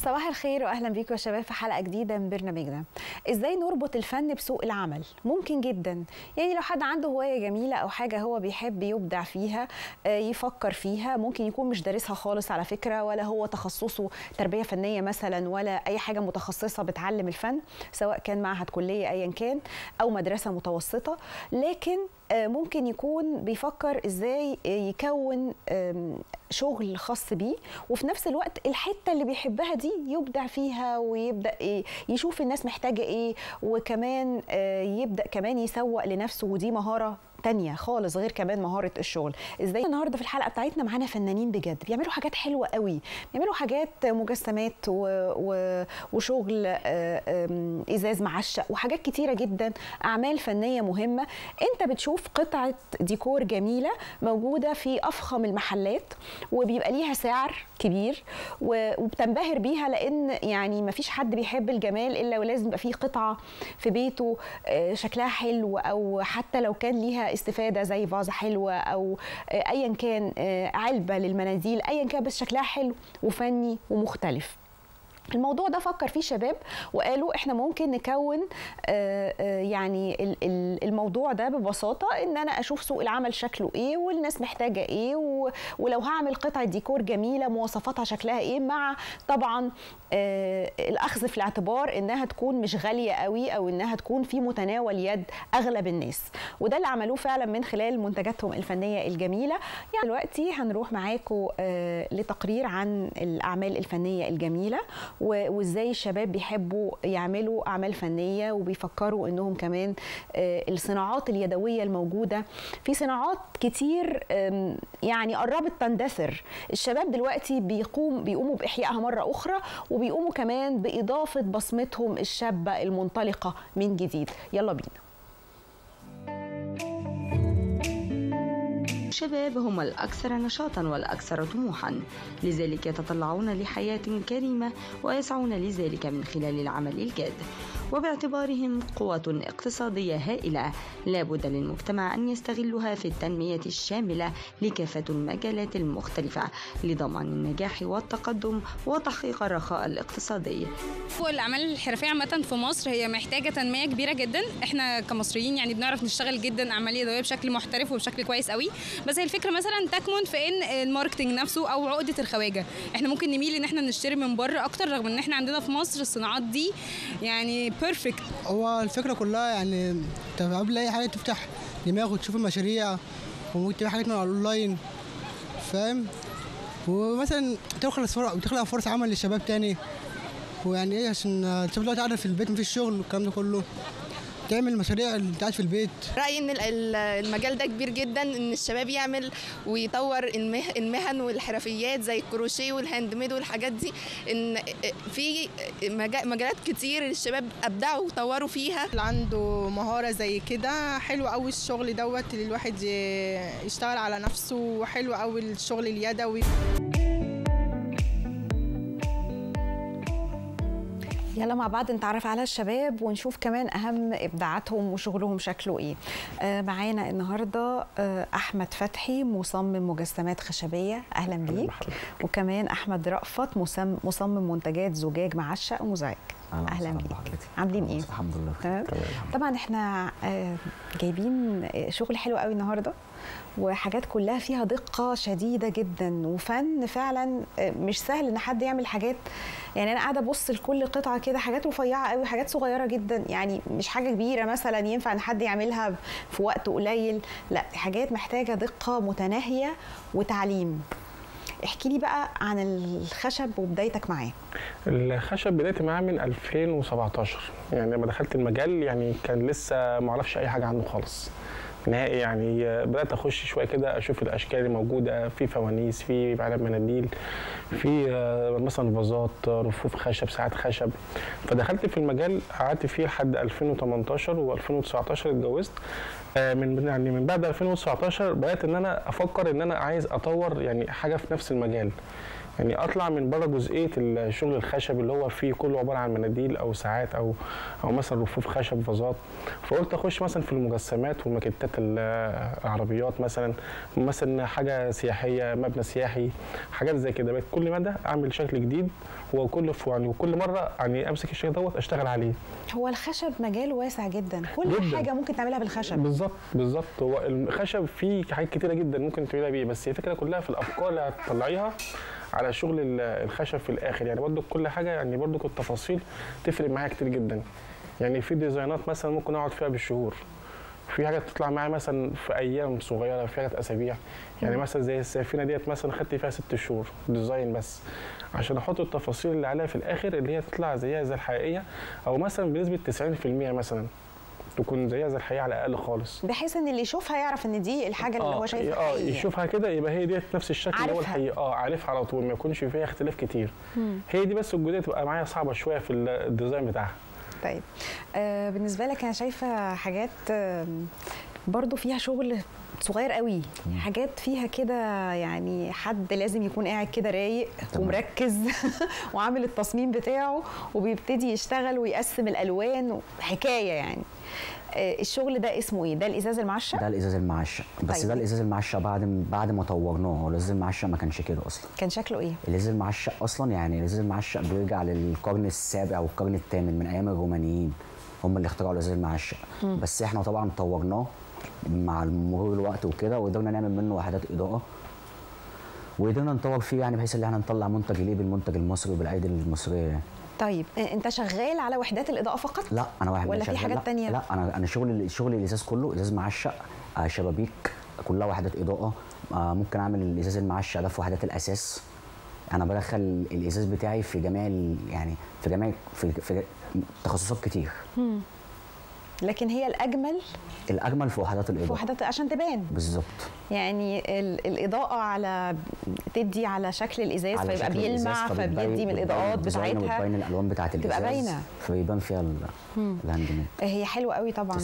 صباح الخير واهلا بيكم يا شباب في حلقه جديده من برنامجنا. ازاي نربط الفن بسوق العمل؟ ممكن جدا، يعني لو حد عنده هوايه جميله او حاجه هو بيحب يبدع فيها يفكر فيها، ممكن يكون مش دارسها خالص على فكره، ولا هو تخصصه تربيه فنيه مثلا ولا اي حاجه متخصصه بتعلم الفن، سواء كان معهد كليه ايا كان او مدرسه متوسطه، لكن ممكن يكون بيفكر ازاي يكون شغل خاص بيه، وفي نفس الوقت الحته اللي بيحبها دي يبدع فيها ويبدا يشوف الناس محتاجه ايه، وكمان يبدا كمان يسوق لنفسه، ودي مهاره تانية خالص غير كمان مهارة الشغل. ازاي النهارده في الحلقة بتاعتنا معانا فنانين بجد بيعملوا حاجات حلوة قوي، بيعملوا حاجات مجسمات وشغل ازاز معشق وحاجات كتيرة جدا، اعمال فنية مهمة. انت بتشوف قطعة ديكور جميلة موجودة في افخم المحلات وبيبقى ليها سعر كبير وبتنبهر بيها، لان يعني ما فيش حد بيحب الجمال الا ولازم يبقى فيه قطعة في بيته شكلها حلو، او حتى لو كان ليها استفاده زي فازه حلوه او ايا كان علبه للمناديل، ايا كان بس شكلها حلو وفني ومختلف. الموضوع ده فكر فيه شباب وقالوا احنا ممكن نكون يعني الموضوع ده ببساطه، ان انا اشوف سوق العمل شكله ايه والناس محتاجه ايه، ولو هعمل قطعه ديكور جميله مواصفاتها شكلها ايه، مع طبعا الاخذ في الاعتبار انها تكون مش غاليه قوي او انها تكون في متناول يد اغلب الناس، وده اللي عملوه فعلا من خلال منتجاتهم الفنيه الجميله. يعني دلوقتي هنروح معاكم لتقرير عن الاعمال الفنيه الجميله وازاي الشباب بيحبوا يعملوا اعمال فنيه، وبيفكروا انهم كمان الصناعات اليدويه الموجوده في صناعات كتير يعني قربت تندثر، الشباب دلوقتي بيقوموا باحيائها مره اخرى، وبيقوموا كمان باضافه بصمتهم الشابه المنطلقه من جديد. يلا بينا. الشباب هم الأكثر نشاطاً والأكثر طموحاً، لذلك يتطلعون لحياة كريمة ويسعون لذلك من خلال العمل الجاد، وباعتبارهم قوة اقتصادية هائلة لا بد للمجتمع أن يستغلها في التنمية الشاملة لكافة المجالات المختلفة لضمان النجاح والتقدم وتحقيق الرخاء الاقتصادي. الأعمال الحرفية عامة في مصر هي محتاجة تنمية كبيرة جدا، احنا كمصريين يعني بنعرف نشتغل جدا أعمال يدوية بشكل محترف وبشكل كويس قوي، بس هي الفكرة مثلا تكمن في ان الماركتنج نفسه او عقدة الخواجة، احنا ممكن نميل ان احنا نشتري من بره اكتر، رغم ان احنا عندنا في مصر الصناعات دي يعني بيرفكت. هو الفكرة كلها يعني انت قبل اي حاجة تفتح دماغك وتشوف المشاريع وممكن تبيع حاجات من على الاونلاين، فاهم؟ ومثلا تخلق فرص عمل للشباب تاني، ويعني ايه عشان الشباب دلوقتي قاعدة في البيت مفيش شغل والكلام ده كله، تعمل مشاريع اللي قاعد في البيت. رأيي ان المجال ده كبير جدا، ان الشباب يعمل ويطور المهن والحرفيات زي الكروشيه والهاند ميد والحاجات دي، ان في مجالات كتير الشباب ابدعوا وطوروا فيها. اللي عنده مهارة زي كده حلو قوي الشغل دوت، اللي الواحد يشتغل على نفسه، وحلو قوي الشغل اليدوي. يلا مع بعض نتعرف على الشباب ونشوف كمان أهم إبداعاتهم وشغلهم شكله إيه. معانا النهاردة أحمد فتحي مصمم مجسمات خشبية، أهلا بيك. وكمان أحمد رأفت مصمم منتجات زجاج معشق ومزعج، أهلا بيك. عاملين إيه؟ الحمد لله تمام. طبعا إحنا جايبين شغل حلو قوي النهاردة، وحاجات كلها فيها دقة شديدة جدا وفن فعلا، مش سهل ان حد يعمل حاجات، يعني انا قاعدة ابص لكل قطعة كده، حاجات رفيعة قوي، حاجات صغيرة جدا، يعني مش حاجة كبيرة مثلا ينفع ان حد يعملها في وقت قليل، لا حاجات محتاجة دقة متناهية وتعليم. احكي لي بقى عن الخشب وبدايتك معاه. الخشب بدايتي معاه من 2017، يعني لما دخلت المجال يعني كان لسه ما اعرفش اي حاجة عنه خالص نهائي، يعني بدات اخش شويه كده اشوف الاشكال اللي موجوده، في فوانيس، في علب مناديل، في مثلا فازات، رفوف خشب، ساعات خشب، فدخلت في المجال قعدت فيه لحد 2018 و2019 اتجوزت. من بعد 2019 بدات ان انا افكر ان انا عايز اطور يعني حاجه في نفس المجال، يعني اطلع من بره جزئيه الشغل الخشب اللي هو فيه كله عباره عن مناديل او ساعات او مثلا رفوف خشب فازات. فقلت اخش مثلا في المجسمات والماكيتات العربيات، مثلا حاجه سياحيه، مبنى سياحي، حاجات زي كده. بقيت كل مدى اعمل شكل جديد وكل مره يعني امسك الشكل دوت اشتغل عليه. هو الخشب مجال واسع جدا، كل جداً. حاجه ممكن تعملها بالخشب. بالظبط. هو الخشب فيه حاجات كتيره جدا ممكن تعملها بيه، بس هي الفكره كلها في الافكار اللي هتطلعيها على شغل الخشب في الاخر. يعني برضو كل حاجه يعني برضو التفاصيل تفرق معايا كتير جدا. يعني في ديزاينات مثلا ممكن اقعد فيها بالشهور، في حاجات تطلع معايا مثلا في ايام صغيره، في حاجات اسابيع. يعني مثلا زي السفينه ديت مثلا خدت فيها 6 شهور ديزاين بس عشان احط التفاصيل اللي عليها في الاخر اللي هي تطلع زيها زي الحقيقيه، او مثلا بنسبه 90% مثلا تكون زيها زي الحقيقه على الاقل خالص، بحيث ان اللي يشوفها يعرف ان دي الحاجه اللي هو شايفها حقيقيه. يشوفها كده يبقى هي ديت نفس الشكل اللي هو الحقيقه. عارفها على طول، ما يكونش فيها اختلاف كتير. هي دي بس الجزئيه تبقى معايا صعبه شويه في الديزاين بتاعها. طيب بالنسبه لك انا شايفه حاجات برضو فيها شغل صغير قوي، حاجات فيها كده يعني حد لازم يكون قاعد كده رايق ومركز وعامل التصميم بتاعه وبيبتدي يشتغل ويقسم الالوان، حكايه يعني. الشغل ده اسمه ايه؟ ده الازاز المعشق؟ ده الازاز المعشق، بس طيب. ده الازاز المعشق بعد ما طورناه. هو الازاز المعشق ما كانش كده اصلا. كان شكله ايه؟ الازاز المعشق اصلا يعني الازاز المعشق بيرجع للقرن السابع والقرن الثامن، من ايام الرومانيين هم اللي اخترعوا الازاز المعشق. بس احنا طبعا طورناه مع مرور الوقت وكده، وقدرنا نعمل منه وحدات اضاءه، وقدرنا نطور فيه يعني بحيث ان احنا نطلع منتج يليق بالمنتج المصري وبالايدي المصريه. طيب انت شغال على وحدات الاضاءه فقط؟ لا انا واحد ولا في حاجات تانية؟ لا انا شغلي الازاز كله ازاز معشق، شبابيك كلها وحدات اضاءه. ممكن اعمل الازاز المعشق ده في وحدات الاساس. انا بدخل الازاز بتاعي في جميع يعني في تخصصات كتير. لكن هي الاجمل في وحدات الاضاءه، في وحدات عشان تبان بالظبط. يعني الاضاءه على تدي على شكل الازاز فيبقى بيلمع، فبيدي من الاضاءات بتاعتها، بتبين الالوان بتاعه الازاز تبقى باينه، فبيبان فيها الهاند ميد. هي حلوه قوي طبعا،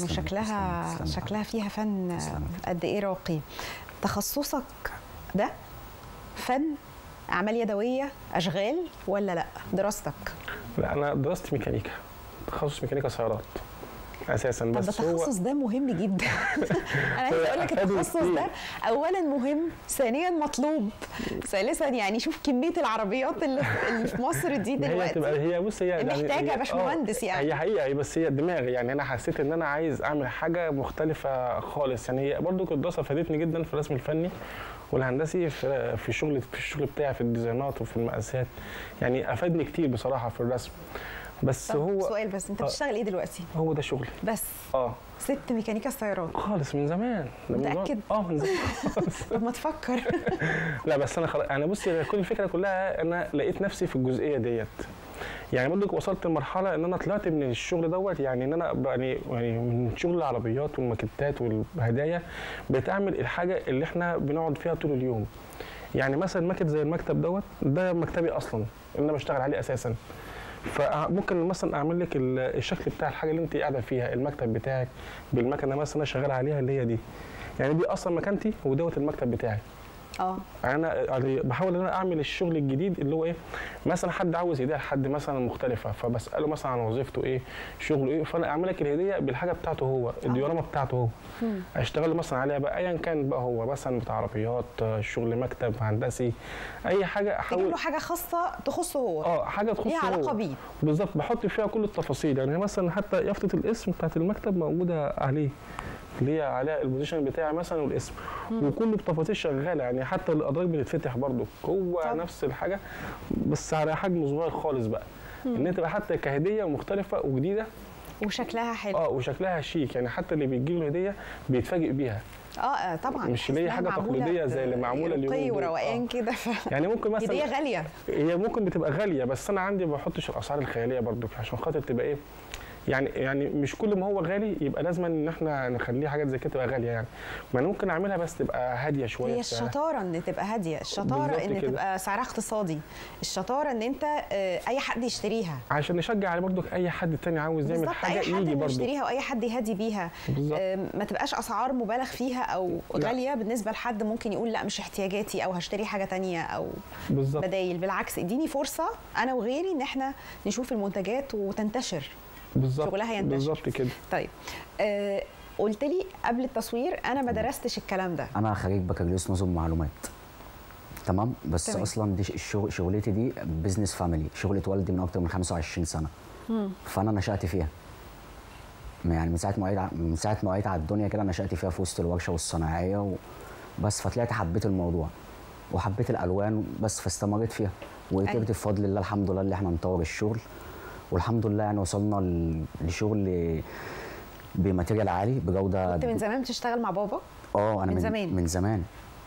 وشكلها فيها فن قد ايه راقي. تخصصك ده فن، اعمال يدويه، اشغال، ولا لا دراستك؟ لا انا دراستي ميكانيكا، تخصص ميكانيكا سيارات اساسا. بس طب التخصص ده مهم جدا. انا عايزه اقول لك التخصص ده اولا مهم، ثانيا مطلوب، ثالثا يعني شوف كميه العربيات اللي في مصر دي دلوقتي. هي محتاجه باشمهندس يعني. هي حقيقه، بس هي دماغي يعني انا حسيت ان انا عايز اعمل حاجه مختلفه خالص. يعني هي برضو الدراسه فادتني جدا في الرسم الفني والهندسي في الشغل بتاعي في الديزاينات وفي المقاسات، يعني افادني كتير بصراحه في الرسم. بس هو سؤال بس، انت بتشتغل ايه دلوقتي؟ هو ده شغلي بس. سبت ميكانيكا السيارات خالص من زمان. متاكد؟ من زمان خالص. طب ما تفكر. لا بس انا انا بصي كل الفكره كلها انا لقيت نفسي في الجزئيه ديت. يعني برضه وصلت لمرحله ان انا طلعت من الشغل دوت، يعني ان انا يعني من شغل العربيات والماكيتات والهدايا بتعمل الحاجه اللي احنا بنقعد فيها طول اليوم. يعني مثلا ماكيت زي المكتب دوت، ده مكتبي اصلا اللي انا بشتغل عليه اساسا. فممكن مثلا اعمل لك الشكل بتاع الحاجه اللي انت قاعده فيها، المكتب بتاعك بالمكنه مثلا انا شغال عليها اللي هي دي. يعني دي اصلا مكانتي ودوت المكتب بتاعي. انا يعني بحاول ان انا اعمل الشغل الجديد اللي هو ايه، مثلا حد عاوز هديه لحد مثلا مختلفه، فبساله مثلا عن وظيفته ايه، شغله ايه، فانا اعمل لك الهديه بالحاجه بتاعته هو، الديوراما بتاعته هو. اشتغل مثلا عليها بقى ايا كان بقى، هو مثلا بتاع عربيات، شغل مكتب هندسي، اي حاجه احاول تجيب له حاجه خاصه تخصه هو. حاجه تخصه هو، ليها علاقه بيه بالظبط. بحط فيها كل التفاصيل. يعني مثلا حتى يافطه الاسم بتاعت المكتب موجوده عليه، اللي هي على البوزيشن بتاعي مثلا والاسم، وكله بتفاصيل شغاله. يعني حتى الادراج بتتفتح برضو هو نفس الحاجه، بس على حجم صغير خالص بقى. ان انت تبقى حتى كهديه مختلفه وجديده وشكلها حلو. وشكلها شيك، يعني حتى اللي بيجي له هديه بيتفاجئ بيها. طبعا مش اللي هي حاجه تقليديه زي اللي معموله اليوم وروقان كده. يعني ممكن مثلا هديه غاليه، هي ممكن بتبقى غاليه، بس انا عندي ما بحطش الاسعار الخياليه برضو عشان خاطر تبقى ايه، يعني مش كل ما هو غالي يبقى لازم ان احنا نخليه حاجات زي كده تبقى غاليه يعني. ما انا ممكن اعملها بس تبقى هاديه شويه. هي الشطاره ان تبقى هاديه، الشطاره ان تبقى سعرها اقتصادي، الشطاره ان انت اي حد يشتريها عشان نشجع على برضك اي حد تاني عاوز يعمل حاجه يجي برضه يشتريها واي حد يهدي بيها. ما تبقاش اسعار مبالغ فيها او غاليه بالنسبه لحد ممكن يقول لا مش احتياجاتي او هشتري حاجه تانية او بدايل. بالعكس اديني فرصه انا وغيري ان احنا نشوف المنتجات وتنتشر شغلها ينتشر بالظبط كده. طيب قلت لي قبل التصوير انا ما درستش الكلام ده. انا خريج بكالوريوس نظم معلومات تمام، بس تمام. اصلا دي شغلتي دي بزنس فاميلي، شغله والدي من اكتر من 25 سنه. فانا نشأت فيها يعني من ساعه ما وعيت على الدنيا كده نشأت فيها في وسط الورشه والصناعيه بس. فطلعت حبيت الموضوع وحبيت الالوان بس، فاستمريت فيها وقدرت بفضل الله الحمد لله اللي احنا نطور الشغل، والحمد لله يعني وصلنا لشغل بماتيريال عالي بجوده. كنت من زمان بتشتغل مع بابا؟ انا من زمان. من زمان.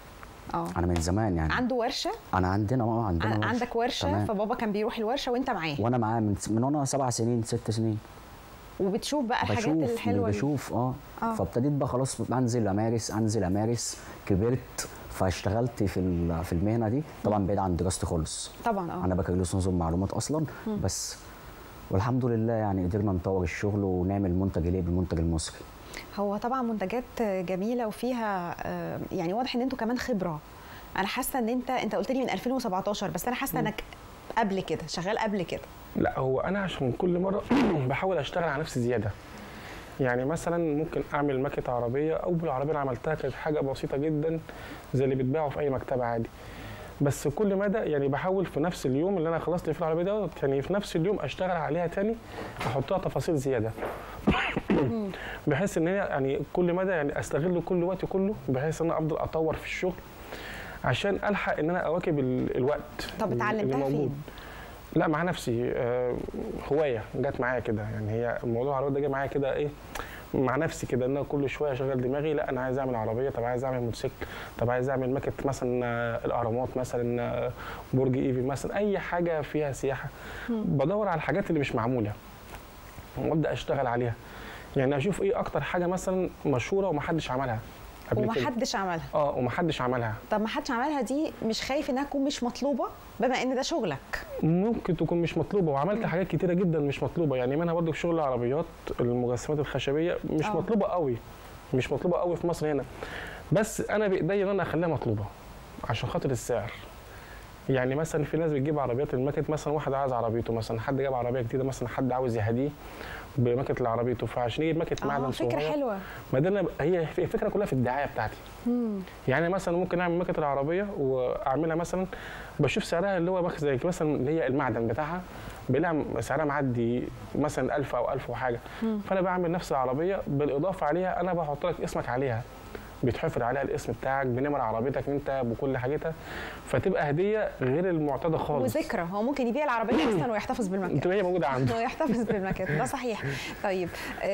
انا من زمان يعني. عنده ورشه؟ انا عندنا ورشه. عندك ورشه تمام. فبابا كان بيروح الورشه وانت معاه؟ وانا معاه من وانا 7 سنين 6 سنين. وبتشوف بقى الحاجات الحلوه بشوف فابتديت بقى خلاص انزل امارس. كبرت فاشتغلت في المهنه دي طبعا بعيد عن دراستي خالص. طبعا انا بكالوريوس نظم معلومات اصلا. بس والحمد لله يعني قدرنا نطور الشغل ونعمل منتج ليه بالمنتج المصري. هو طبعا منتجات جميله وفيها يعني واضح ان انتوا كمان خبره. انا حاسه ان انت قلت لي من 2017 بس انا حاسه انك قبل كده شغال قبل كده. لا هو انا عشان كل مره بحاول اشتغل على نفسي زياده. يعني مثلا ممكن اعمل ماكيت عربيه، اول عربيه اللي عملتها كانت حاجه بسيطه جدا زي اللي بيتباعوا في اي مكتبه عادي. بس كل مدى يعني بحاول في نفس اليوم اللي انا خلصت فيه العربيه دوت يعني في نفس اليوم اشتغل عليها تاني، احطها تفاصيل زياده بحيث ان هي يعني كل مدى يعني استغل كل وقتي كله بحيث ان انا افضل اطور في الشغل عشان الحق ان انا اواكب الوقت. طب اتعلمتها فين؟ لا مع نفسي، هوايه جت معايا كده يعني. هي الموضوع العربيه ده جه معايا كده ايه مع نفسي كده، ان انا كل شويه اشغل دماغي لا انا عايز اعمل عربيه، طب عايز اعمل موتوسيكل، طب عايز اعمل ماكت مثلا الاهرامات مثلا، برج ايفل مثلا، اي حاجه فيها سياحه. بدور على الحاجات اللي مش معموله وابدا اشتغل عليها. يعني اشوف ايه اكتر حاجه مثلا مشهوره ومحدش عملها قبل كده. ومحدش عملها. ومحدش عملها. طب محدش عملها دي مش خايف انها تكون مش مطلوبه بما ان ده شغلك؟ ممكن تكون مش مطلوبه، وعملت حاجات كتيره جدا مش مطلوبه، يعني منها برضو شغل العربيات المجسمات الخشبيه مش مطلوبه قوي، مش مطلوبه قوي في مصر هنا. بس انا بايديا ان انا اخليها مطلوبه عشان خاطر السعر. يعني مثلا في ناس بتجيب عربيات الماكت، مثلا واحد عايز عربيته، مثلا حد جاب عربيه جديده، مثلا حد عاوز يهديه بماكت لعربيته، فعشان يجيب ماكت معدن صغير. فكره حلوه. ما ده هي الفكره كلها في الدعايه بتاعتي. يعني مثلا ممكن اعمل ماكت العربيه واعملها مثلا بشوف سعرها اللي هو زي مثلا اللي هي المعدن بتاعها بيلاقي سعرها معدي مثلا 1000 او 1000 وحاجه. فانا بعمل نفس العربيه بالاضافه عليها انا بحط لك اسمك عليها، بيتحفر عليها الاسم بتاعك بنمر عربيتك انت بكل حاجتها، فتبقى هديه غير المعتاده خالص وذكرى. هو ممكن يبيع العربيه اصلا ويحتفظ بالمكان. هي موجوده عنده ويحتفظ بالمكان ده صحيح. طيب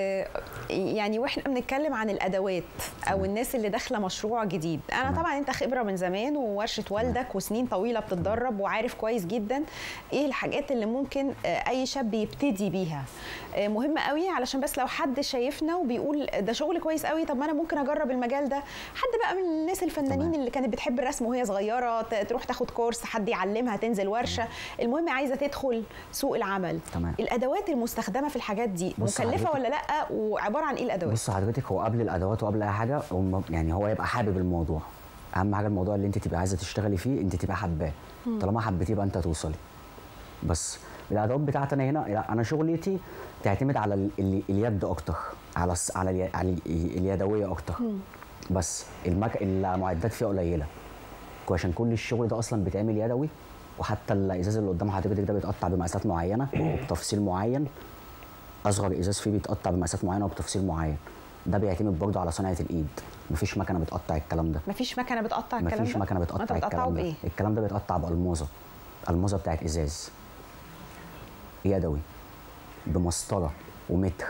يعني واحنا بنتكلم عن الادوات او الناس اللي داخله مشروع جديد، انا طبعا انت خبره من زمان وورشه والدك وسنين طويله بتتدرب وعارف كويس جدا ايه الحاجات اللي ممكن اي شاب يبتدي بيها. مهم قوي علشان بس لو حد شايفنا وبيقول ده شغل كويس قوي، طب ما انا ممكن اجرب المجال ده. حد بقى من الناس الفنانين اللي كانت بتحب الرسم وهي صغيره تروح تاخد كورس، حد يعلمها، تنزل ورشه، المهم عايزه تدخل سوق العمل. الادوات المستخدمه في الحاجات دي مكلفه ولا لا، وعباره عن ايه الادوات؟ بص حضرتك، هو قبل الادوات وقبل اي حاجه يعني هو يبقى حابب الموضوع. اهم حاجه الموضوع اللي انت تبقى عايزه تشتغلي فيه انت تبقى حباه، طالما حبيتيه يبقى انت هتوصلي. بس الادوات بتاعتنا هنا لا، انا شغلتي تعتمد على اليد اكتر، على اليدويه اكتر. بس المعدات فيها قليله عشان كل الشغل ده اصلا بيتعمل يدوي، وحتى الازاز اللي قدام حضرتك ده بيتقطع بمقاسات معينه وبتفصيل معين. اصغر ازاز فيه بيتقطع بمقاسات معينه وبتفصيل معين. ده بيعتمد برضه على صناعه الايد، مفيش مكنه بتقطع الكلام ده. مفيش مكنه بتقطع الكلام ده؟ مفيش مكنه بتقطع الكلام ده. الكلام ده بيتقطع بالموزه بتاعت ازاز يدوي بمسطره ومتر.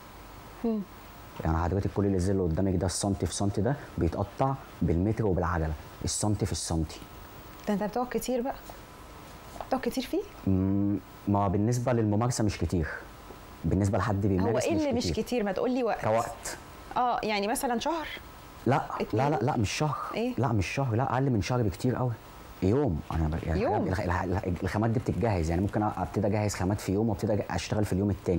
يعني حضرتك كل الازاز اللي قدامك ده السنتي في سنتي ده بيتقطع بالمتر وبالعجله، السنتي في السنتي. ده انت بتقعد كتير بقى؟ بتقعد كتير فيه؟ ما بالنسبه للممارسه مش كتير، بالنسبه لحد بيمارس هو ايه اللي مش كتير؟ ما تقول لي وقت. كوقت يعني مثلا شهر؟ لا لا لا لا مش شهر. إيه؟ لا مش شهر، لا اقل من شهر بكتير قوي. يوم. انا يعني يوم. الخامات دي بتتجهز، يعني ممكن ابتدي اجهز خامات في يوم وابتدي اشتغل في اليوم التاني.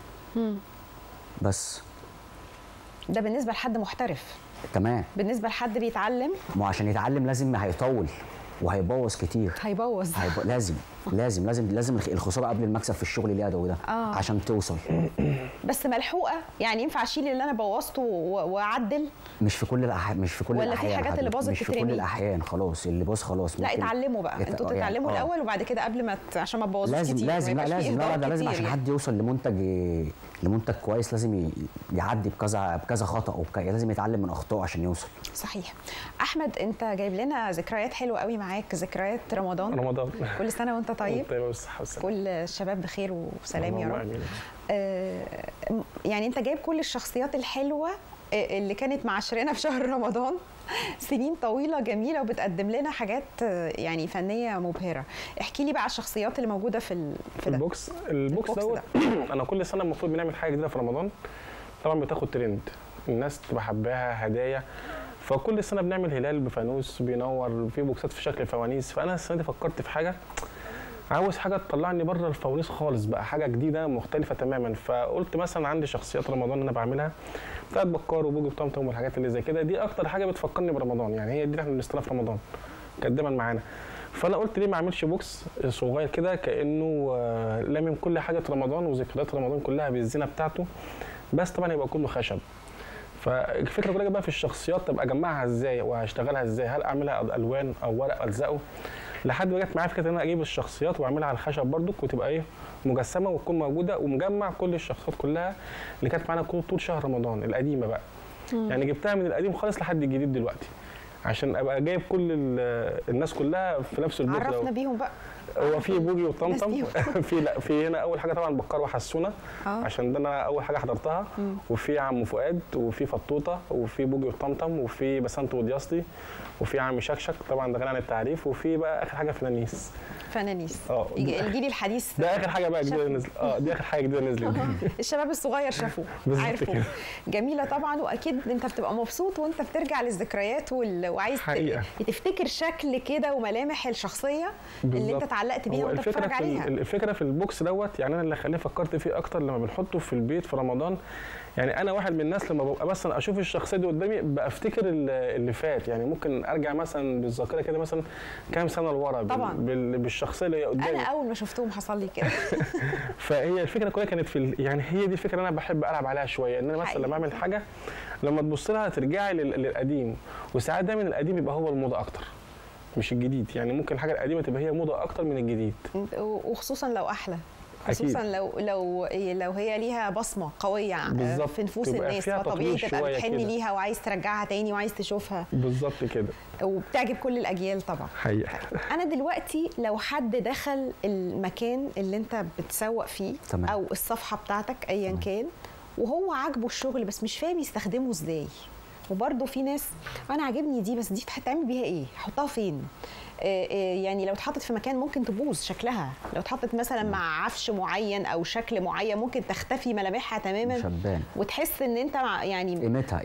بس ده بالنسبه لحد محترف. تمام. بالنسبه لحد بيتعلم، ما عشان يتعلم لازم هيطول وهيبوظ كتير. هيبوظ. لازم لازم لازم لازم الخساره قبل المكسب في الشغل اللي ده عشان توصل. بس ملحوقه، يعني ينفع اشيل اللي انا بوظته واعدل؟ مش في كل الاحيان، مش في كل ولا الاحيان. في حاجات اللي باظت مش في كل الاحيان. خلاص اللي باظ خلاص. لا اتعلموا بقى، انتوا تتعلموا الاول وبعد كده قبل ما عشان ما تبوظوش كتير. لازم لازم لا لازم لا ده لازم عشان يعني. حد يوصل لمنتج كويس لازم يعدي بكذا خطأ لازم يتعلم من اخطائه عشان يوصل. صحيح. احمد، انت جايب لنا ذكريات حلوه قوي معاك، ذكريات رمضان. كل سنه وانت طيب. بالصحه والسلامه. كل الشباب بخير وسلام يا رب. يعني انت جايب كل الشخصيات الحلوه اللي كانت معاشرنا في شهر رمضان سنين طويله جميله، وبتقدم لنا حاجات يعني فنيه مبهره. احكي لي بقى على الشخصيات اللي موجوده في البوكس دوت. انا كل سنه المفروض بنعمل حاجه جديده في رمضان، طبعا بتاخد ترند، الناس تبقى حباها، هدايا. فكل سنه بنعمل هلال بفانوس بينور، في بوكسات في شكل فوانيس. فانا السنه دي فكرت في حاجه، عاوز حاجه تطلعني بره الفوانيس خالص، بقى حاجه جديده مختلفه تماما. فقلت مثلا عندي شخصيات رمضان انا بعملها بتاعت بكار وبوجي وطمطم والحاجات اللي زي كده، دي اكتر حاجه بتفكرني برمضان، يعني هي دي اللي احنا بنستناها في رمضان كانت دايما معانا. فانا قلت ليه ما اعملش بوكس صغير كده كانه لامم كل حاجه رمضان وذكريات رمضان كلها بالزينه بتاعته، بس طبعا يبقى كله خشب. فالفكره كلها بقى في الشخصيات، طب اجمعها ازاي وهشتغلها ازاي؟ هل اعملها الوان او ورق الزقه؟ لحد ما جت معايا فكره ان انا اجيب الشخصيات واعملها على الخشب برضو، وتبقى مجسمه وتكون موجوده، ومجمع كل الشخصيات كلها اللي كانت معانا طول شهر رمضان القديمه بقى. يعني جبتها من القديم خالص لحد الجديد دلوقتي، عشان ابقى جايب كل الناس كلها في نفس البوك. عرفنا بيهم بقى. هو في بوجي وطمطم في هنا اول حاجه طبعا بكار وحسونه، عشان ده انا اول حاجه حضرتها. وفي عم فؤاد، وفي فطوطه، وفي بوجي وطمطم، وفي بسنت ودياستي، وفي عم شكشك طبعا ده غني عن التعريف، وفي بقى اخر حاجه فنانيس. الجيل الحديث ده اخر حاجه بقى جديده نزلت. دي اخر حاجه جديده نزلت. الشباب الصغير شافوه عرفوا. جميله طبعا، واكيد انت بتبقى مبسوط وانت بترجع للذكريات وعايز تفتكر شكل كده وملامح الشخصيه اللي انت اتعلقت بيها وانت بتتفرج عليها. الفكره في البوكس دوت، يعني انا اللي خلاني فكرت فيه اكتر لما بنحطه في البيت في رمضان. يعني انا واحد من الناس لما ببقى مثلا اشوف الشخصيه دي قدامي بفتكر اللي فات، يعني ممكن ارجع مثلا بالذاكره كده مثلا كام سنه لورا بالشخصيه اللي قدامي. انا اول ما شفتهم حصل لي كده. فهي الفكره كلها كانت يعني هي دي الفكره اللي انا بحب العب عليها شويه، ان انا مثلا لما اعمل حاجه لما تبص لها ترجعي للقديم، وساعات دايما القديم يبقى هو الموضه اكتر مش الجديد، يعني ممكن الحاجه القديمه تبقى هي موضه اكتر من الجديد، وخصوصا لو احلى، خصوصا لو هي ليها بصمه قويه في نفوس الناس، فطبيعي تبقى بتحن ليها وعايز ترجعها تاني وعايز تشوفها بالظبط كده، وبتعجب كل الاجيال طبعا. حقيقة. انا دلوقتي لو حد دخل المكان اللي انت بتسوق فيه تمام. او الصفحه بتاعتك ايا كان، وهو عاجبه الشغل بس مش فاهم يستخدمه ازاي، وبرده في ناس انا عاجبني دي بس دي هتعمل بيها ايه؟ احطها فين؟ يعني لو اتحطت في مكان ممكن تبوظ شكلها، لو اتحطت مثلا مع عفش معين او شكل معين ممكن تختفي ملامحها تماما شبان. وتحس ان انت يعني قيمتها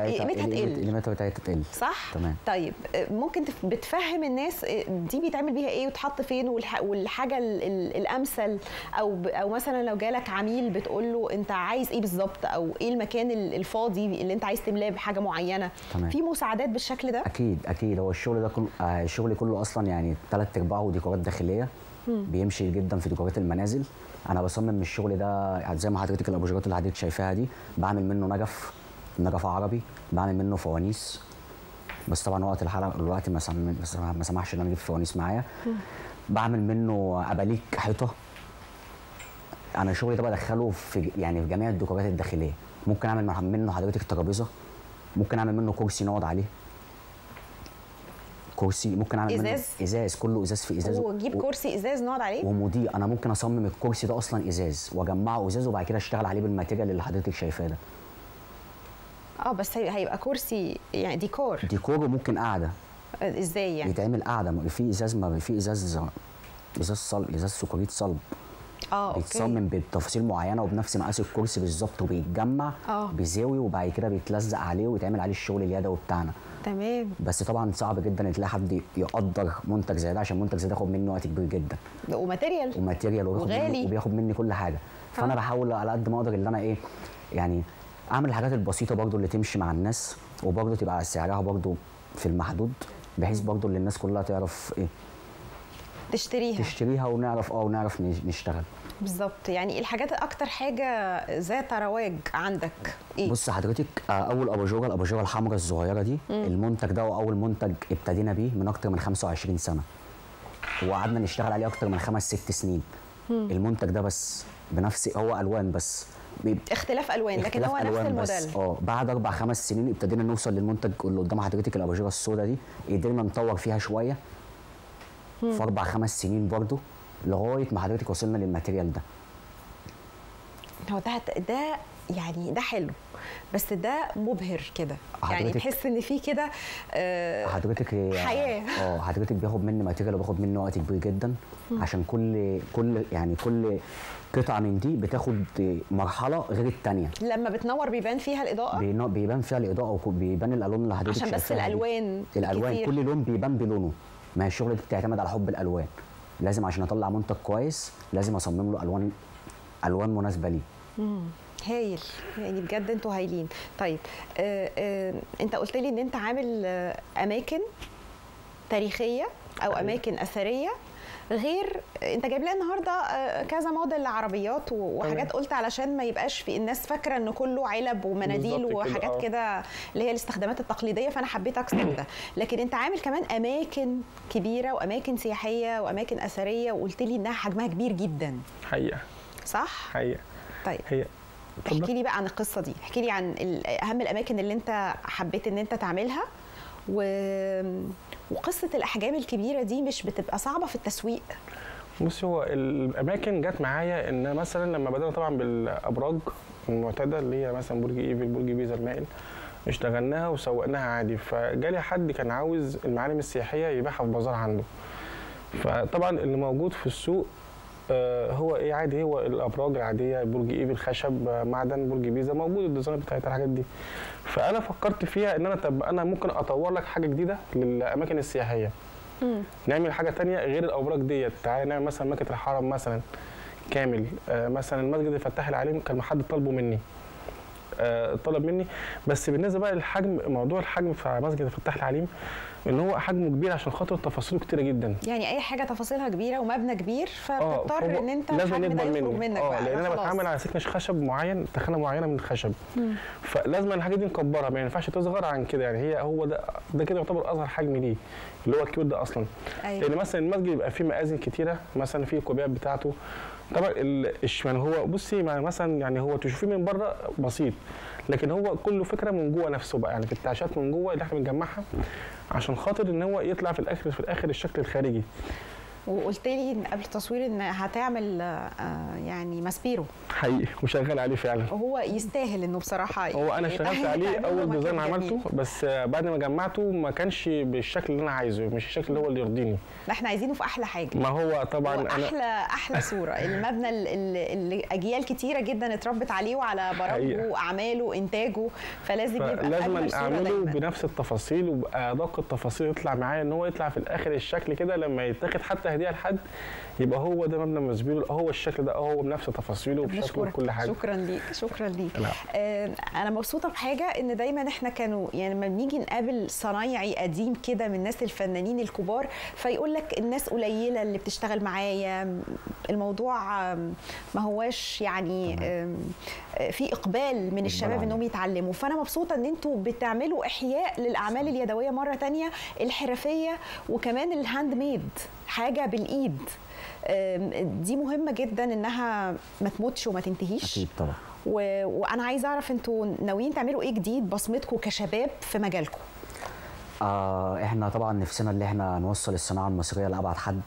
بتاعتها تقل. صح؟ تمام. طيب ممكن بتفهم الناس دي بيتعمل بيها ايه وتحط فين، والحاجه الامثل، او مثلا لو جالك عميل بتقول له انت عايز ايه بالظبط، او ايه المكان الفاضي اللي انت عايز تملاه بحاجه معينه. تمام. في مساعدات بالشكل ده؟ اكيد هو الشغل ده كله الشغل كله اصلا يعني 3/4 ديكورات داخليه. بيمشي جدا في ديكورات المنازل. انا بصمم الشغل ده زي ما حضرتك الابوجرات اللي حضرتك شايفاها دي، بعمل منه نجف عربي، بعمل منه فوانيس، بس طبعا وقت الحلقه الوقت ما سمحش ان انا اجيب فوانيس معايا. بعمل منه اباليك حيطه. انا الشغل ده بدخله في جميع الديكورات الداخليه. ممكن اعمل منه حضرتك ترابيزه، ممكن اعمل منه كرسي نقعد عليه، كرسي ممكن اعمل منه ازاز، كله ازاز في ازاز، وجيب كرسي ازاز نقعد عليه، ومضيء. انا ممكن اصمم الكرسي ده اصلا ازاز واجمعه ازاز وبعد كده اشتغل عليه بالماتيريال اللي حضرتك شايفاه ده. بس هيبقى كرسي يعني ديكور وممكن قاعده. ازاي يعني؟ يتعمل قاعده في ازاز، ما في ازاز صلب، ازاز سكريت صلب. أوكي. بيتصمم بتفاصيل معينه وبنفس مقاس الكرسي بالظبط، وبيتجمع بزاوي وبعد كده بيتلزق عليه ويتعمل عليه الشغل اليدوي بتاعنا. تمام. بس طبعا صعب جدا تلاقي حد يقدر منتج زي ده، عشان منتج زي ده ياخد مني وقت كبير جدا وماتيريال وغالي وبياخد مني كل حاجه. فانا بحاول على قد ما اقدر ان انا يعني اعمل الحاجات البسيطه برضو اللي تمشي مع الناس، وبرضو تبقى سعرها برضو في المحدود، بحيث برضو اللي الناس كلها تعرف تشتريها ونعرف نشتغل. بالظبط. يعني الحاجات اكتر حاجه ذات رواج عندك ايه؟ بص حضرتك، اول الاباجوره الحمراء الصغيره دي، المنتج ده اول منتج ابتدينا بيه من اكتر من 25 سنه، وقعدنا نشتغل عليه اكتر من 5-6 سنين. المنتج ده بس بنفس هو الوان بس، اختلاف الوان لكن هو نفس الموديل. بعد 4-5 سنين ابتدينا نوصل للمنتج اللي قدام حضرتك، الاباجوره السوداء دي، قدرنا نطور فيها شويه في 4-5 سنين برضو، لغايه ما حضرتك وصلنا للماتيريال ده. هو ده يعني ده حلو، بس ده مبهر كده، يعني تحس ان في كده حضرتك حياه. حضرتك بياخد مني ماتيريال وباخد منه وقت كبير جدا، عشان كل قطعه من دي بتاخد مرحله غير الثانيه. لما بتنور بيبان فيها الاضاءه، بيبان فيها الاضاءه وبيبان الالوان اللي حضرتك عشان بس الالوان كتير. كل لون بيبان بلونه. ما هي الشغل دي بتعتمد على حب الالوان، لازم عشان اطلع منتج كويس لازم اصمم له الوان مناسبه ليه. هايل، يعني بجد انتوا هايلين. طيب انت قلت لي ان انت عامل اماكن تاريخيه او اماكن اثريه، غير انت جايب لنا النهارده كذا موديل عربيات وحاجات، قلت علشان ما يبقاش في الناس فاكره ان كله علب ومناديل وحاجات كده اللي هي الاستخدامات التقليديه، فانا حبيت اكسر ده. لكن انت عامل كمان اماكن كبيره واماكن سياحيه واماكن اثريه، وقلت لي انها حجمها كبير جدا. حقيقه. صح؟ حقيقه. طيب احكي لي بقى عن القصه دي، احكي لي عن اهم الاماكن اللي انت حبيت ان انت تعملها، وقصه الاحجام الكبيره دي مش بتبقى صعبه في التسويق؟ بصي، هو الاماكن جت معايا ان مثلا لما بدانا طبعا بالابراج المعتاده اللي هي مثلا برج ايفل، برج بيزا المائل، اشتغلناها وسوقناها عادي، فجالي حد كان عاوز المعالم السياحيه يبيعها في بازار عنده. فطبعا اللي موجود في السوق هو عادي، هو الابراج العاديه، برج ايفل خشب معدن، برج بيزا موجود الديزاين بتاعت الحاجات دي. فانا فكرت فيها ان انا ممكن اطور لك حاجه جديده للاماكن السياحيه. نعمل حاجه ثانيه غير الابراج ديت. تعالى نعمل مثلا مكه الحرم مثلا كامل، مثلا المسجد الفتاح العليم كان حد طلبه مني، طلب مني. بس بالنسبه بقى للحجم، موضوع الحجم في مسجد الفتاح العليم ان هو حجمه كبير عشان خاطر تفاصيله كتيره جدا. يعني اي حاجه تفاصيلها كبيره ومبنى كبير فبتضطر ان انت لازم يكبر منك لان انا بتعامل على سكنش خشب معين، تخانه معينه من الخشب. فلازم الحاجه دي نكبرها، ما ينفعش تصغر عن كده. يعني هو ده كده يعتبر اصغر حجم ليه، اللي هو الكيوت ده اصلا. لان مثلا المسجد يبقى فيه مآذن كتيره، مثلا فيه الكوبايات بتاعته. طبعا الشمال هو بصي مثلا، يعني هو تشوفيه من بره بسيط، لكن هو كله فكره من جوه نفسه بقى، يعني في التعشات من جوه اللي احنا بنجمعها عشان خاطر ان هو يطلع في الاخر الشكل الخارجي. وقلت لي قبل التصوير ان هتعمل يعني ماسبيرو حقيقي، وشغال عليه فعلا. وهو يستاهل انه بصراحه هو انا اشتغلت عليه اول ديزاين عملته، بس بعد ما جمعته ما كانش بالشكل اللي انا عايزه، مش الشكل اللي هو اللي يرضيني. احنا عايزينه في احلى حاجه. ما هو طبعا احلى صوره المبنى اللي اجيال كتيره جدا اتربت عليه وعلى برامجه واعماله وانتاجه، فلازم يبقى لازم اعمله بنفس التفاصيل وبادق التفاصيل، يطلع معايا ان هو يطلع في الاخر الشكل كده لما يتاخد حتى هديه لحد يبقى هو ده مبنى مسبيرو، هو الشكل ده، هو بنفس تفاصيله وبشكله وكل حاجه. شكرا ليك. انا مبسوطه بحاجه ان دايما احنا كانوا يعني لما بنيجي نقابل صنايعي قديم كده من الناس الفنانين الكبار فيقول لك الناس قليله اللي بتشتغل معايا، الموضوع ما هواش يعني في اقبال من الشباب انهم يتعلموا. فانا مبسوطه ان انتوا بتعملوا احياء للاعمال اليدويه مره ثانيه، الحرفيه وكمان الهاند ميد، حاجه بالايد. دي مهمه جدا انها ما تموتش وما تنتهيش. اكيد طبعا. وانا عايزه اعرف انتوا ناويين تعملوا ايه جديد بصمتكم كشباب في مجالكم؟ احنا طبعا نفسنا اللي احنا نوصل الصناعه المصريه لابعد حد،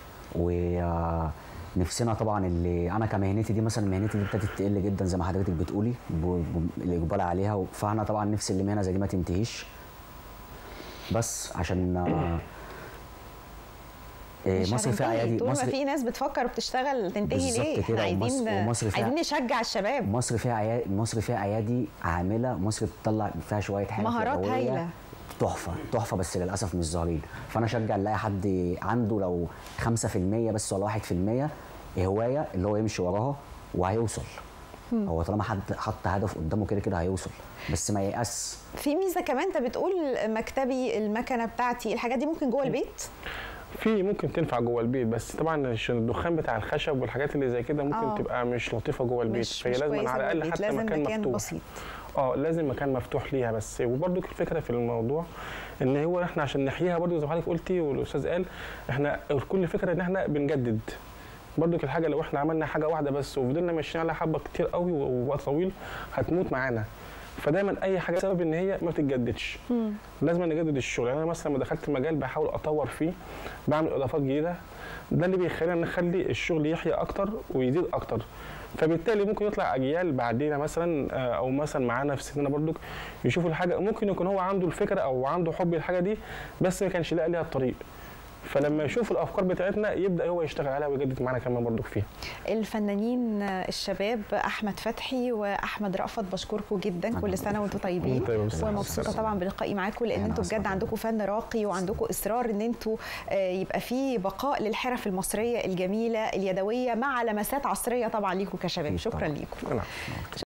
ونفسنا طبعا اللي انا كمهنتي دي مثلا، مهنتي دي ابتدت تقل جدا زي ما حضرتك بتقولي الاقبال عليها، فاحنا طبعا نفس اللي مهنه زي دي ما تنتهيش، بس عشان مصر فيها ايادي، طول ما في ناس بتفكر وبتشتغل تنتهي ليه؟ احنا عايزين نشجع الشباب. مصر فيها ايادي عامله، مصر بتطلع فيها شويه حاجات مهارات هايله تحفه، بس للاسف مش ظاهرين. فانا اشجع نلاقي حد عنده لو 5% بس ولا 1% هوايه اللي هو يمشي وراها وهيوصل. هو طالما حد حط هدف قدامه كده كده هيوصل، بس ما ييأس. في ميزه كمان انت بتقول مكتبي، المكنه بتاعتي، الحاجات دي ممكن جوه البيت؟ ممكن تنفع جوه البيت، بس طبعا عشان الدخان بتاع الخشب والحاجات اللي زي كده ممكن تبقى مش لطيفه جوه البيت، فهي لازم على الاقل حتى مكان مفتوح بسيط. لازم مكان مفتوح ليها بس. وبرده الفكره في الموضوع ان هو احنا عشان نحييها برده زي ما حضرتك قلتي والاستاذ قال، احنا كل فكره ان احنا بنجدد. برضو الحاجه لو احنا عملنا حاجه واحده بس وفضلنا ماشيين عليها حبه كتير قوي ووقت طويل هتموت معانا. فدايما اي حاجه سبب ان هي ما بتتجددش. لازم نجدد الشغل. يعني انا مثلا لما دخلت المجال بحاول اطور فيه، بعمل اضافات جديده، ده اللي بيخلينا نخلي الشغل يحيى اكتر ويزيد اكتر. فبالتالي ممكن يطلع اجيال بعدينا مثلا او مثلا معانا في سننا برضو يشوفوا الحاجه، ممكن يكون هو عنده الفكره او عنده حب الحاجه دي بس ما كانش لاقي ليها الطريق، فلما يشوف الافكار بتاعتنا يبدا هو يشتغل عليها ويجدد معانا كمان برضو فيها. الفنانين الشباب احمد فتحي واحمد رأفت بشكركم جدا، كل سنه وانتم طيبين، ومبسوطه طبعا بلقائي معاكم لان انتم بجد عندكم فن راقي وعندكم اصرار ان انتم يبقى في بقاء للحرف المصريه الجميله اليدويه مع لمسات عصريه طبعا ليكم كشباب. شكرا ليكم.